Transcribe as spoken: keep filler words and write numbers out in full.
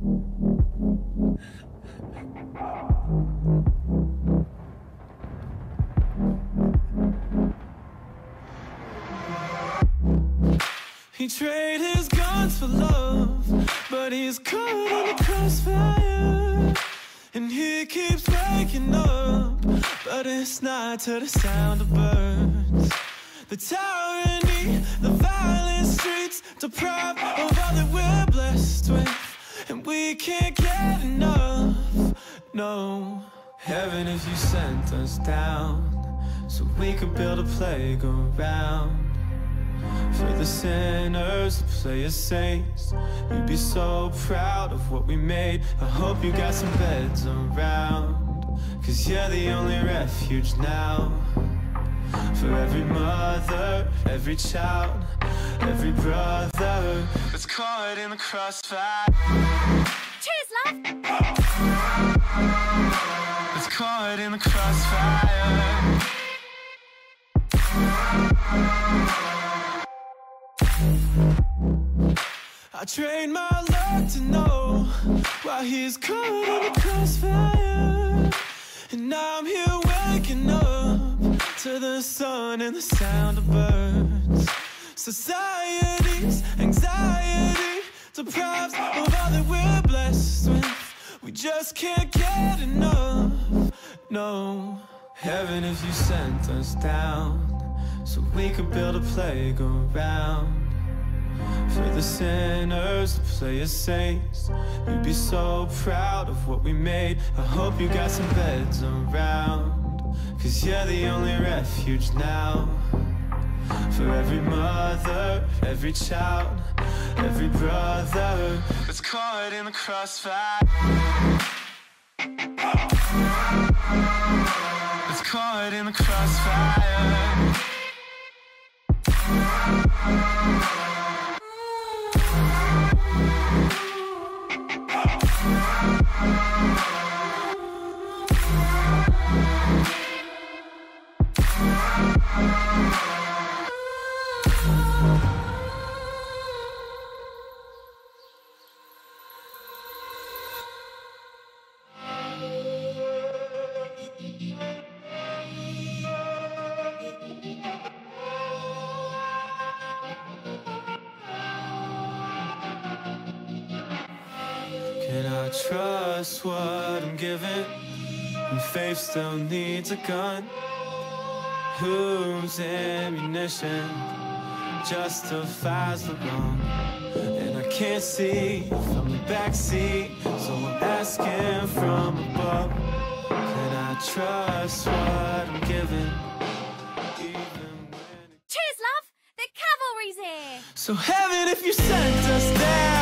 He traded his guns for love, but he's caught in the crossfire. And he keeps waking up, but it's not to the sound of birds. The tyranny, the violent streets, deprived of all that we're blessed with, and we can't get enough, no. Heaven, if you sent us down, so we could build a playground for the sinners to play as saints. You'd be so proud of what we made. I hope you got some beds around, 'cause you're the only refuge now. For every mother, every child, every brother that's caught in the crossfire. Cheers, love! That's caught in the crossfire. I trained my luck to know why he's caught in the crossfire. And now I'm here waking up to the sun and the sound of birds. Society's anxiety deprives of all that we're blessed with. We just can't get enough, no. Heaven, if you sent us down, so we could build a playground for the sinners to play as saints. You'd be so proud of what we made. I hope you got some beds around, 'cause you're the only refuge now. For every mother, every child, every brother that's caught in the crossfire. That's caught in the crossfire. Can I trust what I'm given when faith still needs a gun? Whose ammunition justifies the wrong? And I can't see from the backseat, so I'm asking from above. Can I trust what I'm given, even when it... Cheers, love! The cavalry's here! So heaven, if you sent us down,